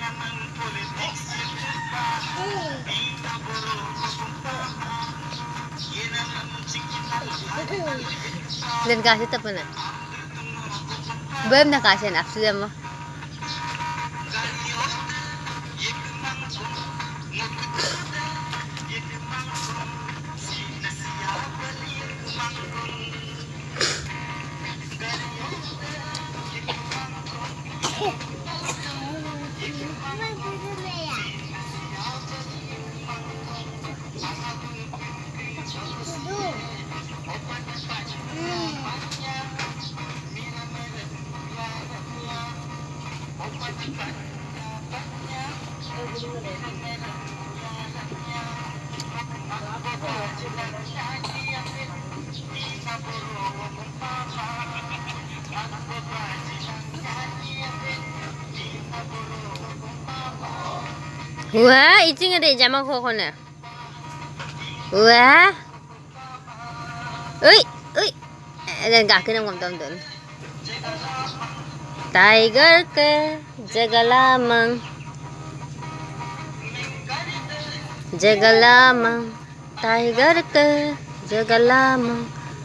Dan kasih apa na? Belum na kasih na sudah mo. Wah, itu nggak jama kok na. Wah, ui, dan kaki nam kom tom. Tiger ke jaga lamang, tiger ke jaga lamang.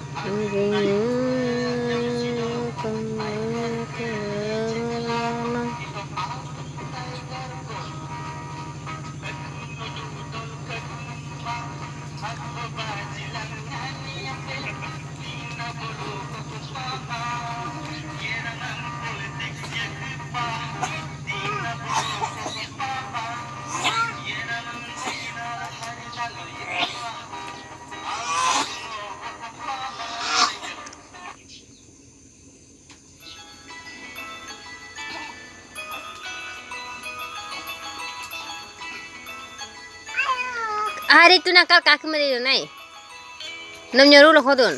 Hari itu nakal kaki meri nai, nam nyoru lo kodon,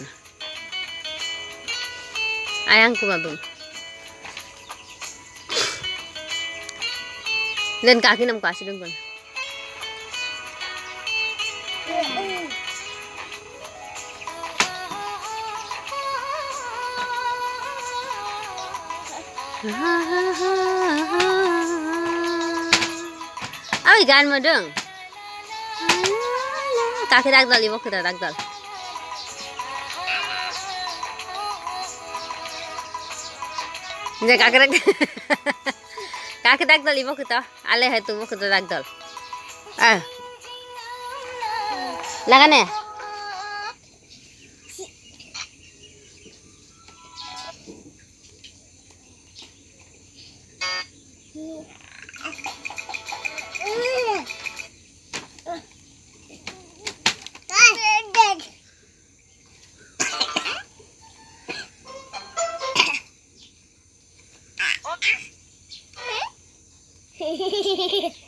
ayang kumabum, dan kaki nam kasih dong kan. Awi gan mo dong. Kaki dagdal, ibu kita dagdal. Jadi kaki dagdal ibu kita, aleh itu ibu kita dagdal. Lagan ya? Hehehe